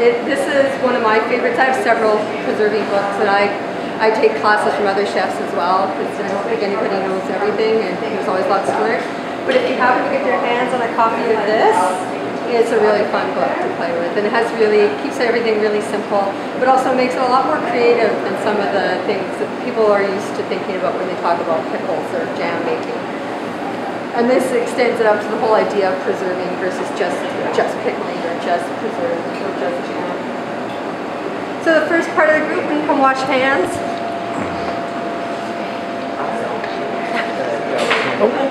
This is one of my favorites. I have several preserving books, and I take classes from other chefs as well, because I don't think anybody knows everything, and there's always lots to learn. But if you happen to get your hands on a copy of this, it's a really fun book to play with, and keeps everything really simple, but also makes it a lot more creative than some of the things that people are used to thinking about when they talk about pickles or jam making. And this extends it up to the whole idea of preserving versus just pickling or just preserving or just jam. So the first part of the group, we can come wash hands.